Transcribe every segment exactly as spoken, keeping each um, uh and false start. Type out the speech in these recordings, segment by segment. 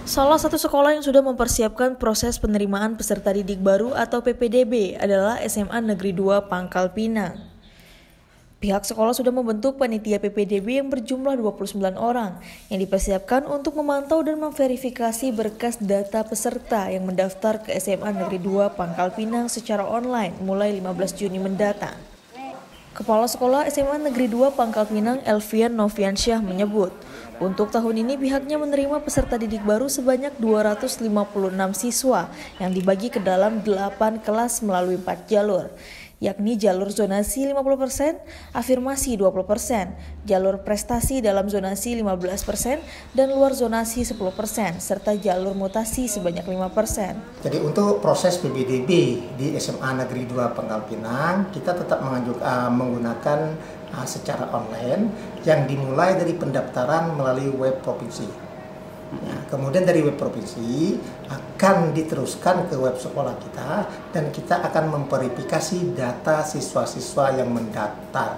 Salah satu sekolah yang sudah mempersiapkan proses penerimaan peserta didik baru atau P P D B adalah S M A Negeri dua Pangkal Pinang. Pihak sekolah sudah membentuk panitia P P D B yang berjumlah dua puluh sembilan orang yang dipersiapkan untuk memantau dan memverifikasi berkas data peserta yang mendaftar ke S M A Negeri dua Pangkal Pinang secara online mulai lima belas Juni mendatang. Kepala Sekolah S M A Negeri dua Pangkal Pinang Elvian Noviansyah menyebut, untuk tahun ini pihaknya menerima peserta didik baru sebanyak dua ratus lima puluh enam siswa yang dibagi ke dalam delapan kelas melalui empat jalur, yakni jalur zonasi lima puluh persen, afirmasi dua puluh persen, jalur prestasi dalam zonasi lima belas persen, dan luar zonasi sepuluh persen, serta jalur mutasi sebanyak lima persen. Jadi untuk proses P P D B di S M A Negeri dua Pangkal Pinang, kita tetap mengajuk, uh, menggunakan uh, secara online yang dimulai dari pendaftaran melalui web provinsi. Ya, kemudian dari web provinsi akan diteruskan ke web sekolah kita dan kita akan memverifikasi data siswa-siswa yang mendaftar.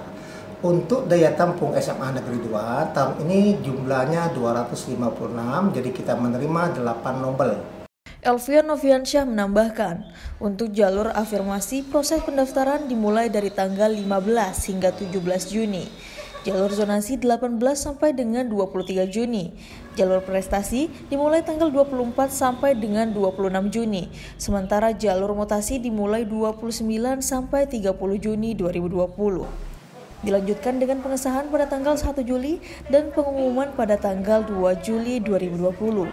Untuk daya tampung S M A Negeri dua tahun ini jumlahnya dua ratus lima puluh enam, jadi kita menerima delapan nobel. Elvian Noviansyah menambahkan, untuk jalur afirmasi proses pendaftaran dimulai dari tanggal lima belas hingga tujuh belas Juni. Jalur zonasi delapan belas sampai dengan dua puluh tiga Juni. Jalur prestasi dimulai tanggal dua puluh empat sampai dengan dua puluh enam Juni. Sementara jalur mutasi dimulai dua puluh sembilan sampai tiga puluh Juni dua ribu dua puluh. Dilanjutkan dengan pengesahan pada tanggal satu Juli dan pengumuman pada tanggal dua Juli dua ribu dua puluh.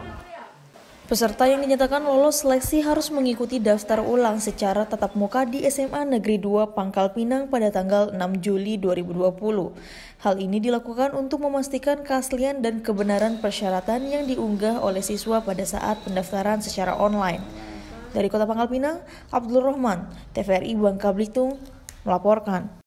Peserta yang dinyatakan lolos seleksi harus mengikuti daftar ulang secara tatap muka di S M A Negeri dua Pangkal Pinang pada tanggal enam Juli dua ribu dua puluh. Hal ini dilakukan untuk memastikan keaslian dan kebenaran persyaratan yang diunggah oleh siswa pada saat pendaftaran secara online. Dari Kota Pangkal Pinang, Abdul Rahman, T V R I Bangka Belitung, melaporkan.